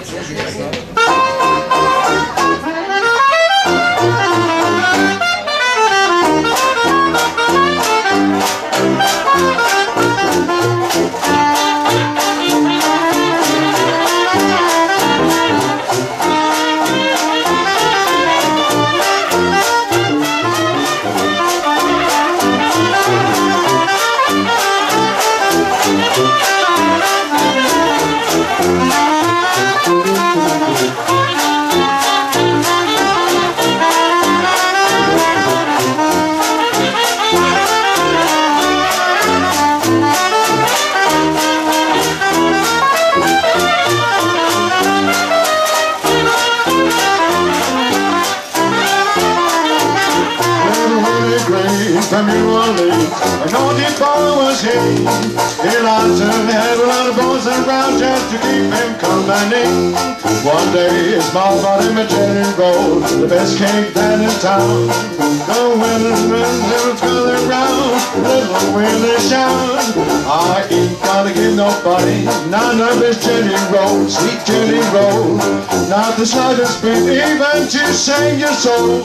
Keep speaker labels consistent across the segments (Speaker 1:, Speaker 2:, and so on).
Speaker 1: From New Orleans, an old boy was he. He liked to have a lot of boys around just to keep him company. One day his mom bought him a jelly roll, the best cake down in town. The women was going round, little Willie shout, I ain't gonna give nobody none of this jelly roll, sweet jelly roll, not the slightest bit, even to save your soul.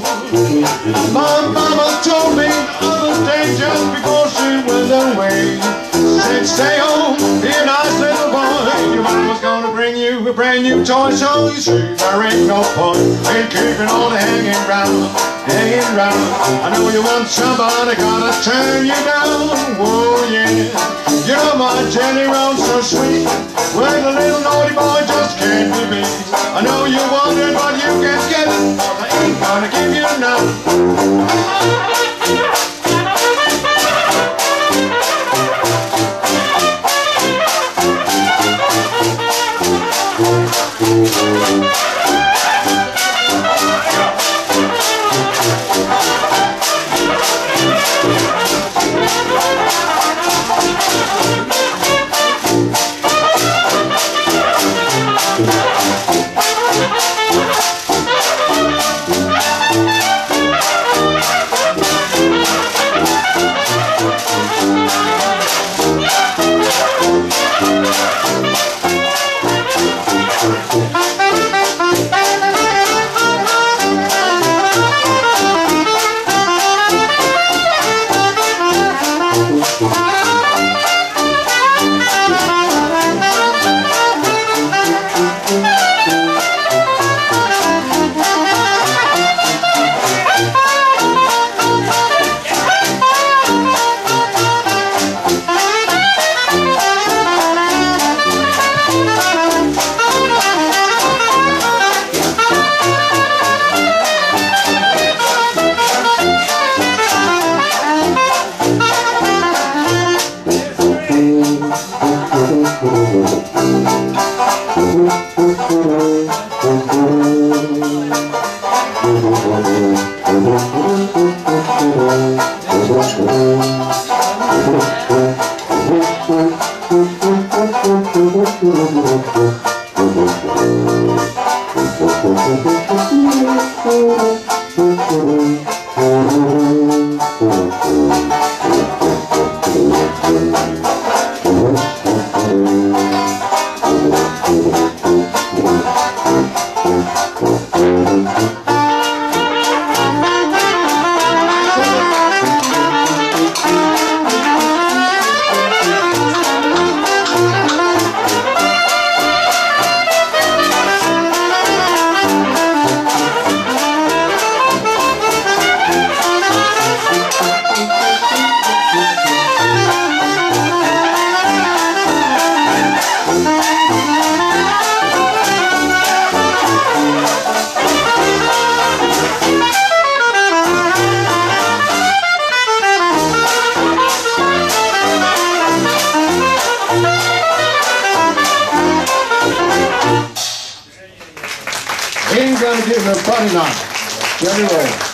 Speaker 1: My mama told me the other day just before she went away, said stay home, be a nice little boy, your mama's gonna bring you a brand new toy. So you see there ain't no point in keeping on hanging round, hanging round. I know you want somebody gotta turn you down, whoa yeah. You know my jelly roll's so sweet, when a little naughty boy just can't be beat. I know you wondered but you can't get it, I ain't gonna give you none. Ain't gonna give him a funny night. Jelly roll.